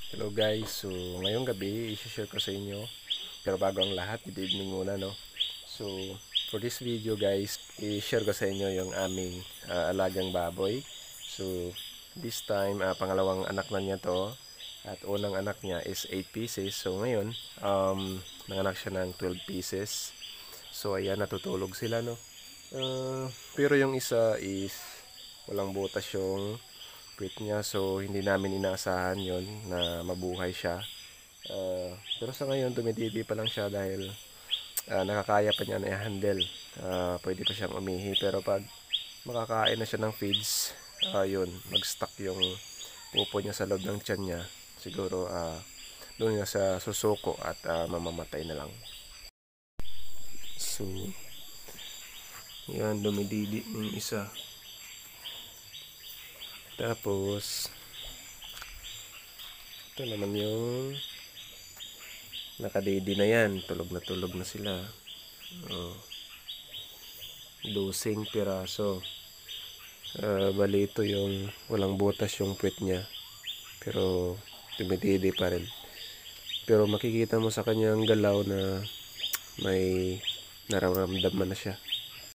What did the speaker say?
Hello guys, so ngayong gabi i-share ko sa inyo, pero bago ang lahat, good evening muna, no. So for this video guys, i-share ko sa inyo yung aming alagang baboy. So this time pangalawang anak na niya to, at unang anak niya is 8 pieces. So ngayon nanganak siya ng 12 pieces. So ayan, natutulog sila, no. Pero yung isa is walang butas yung puwit niya, so hindi namin inaasahan yon na mabuhay siya. Pero sa ngayon dumididi pa lang siya dahil nakakaya pa niya na i-handle. Pwede pa siyang umihi, pero pag makakain na siya ng feeds, yun, mag-stuck yung pupo niya sa loob ng tiyan niya. Siguro doon nga sa susuko at mamamatay na lang. So yan, dumididi yung isa. Tapos ito naman yung nakadidi na yan. Tulog na sila. 12 piraso. Bali ito yung walang butas yung puwet niya, pero dumididi pa rin. Pero makikita mo sa kanyang galaw na may nararamdaman na siya.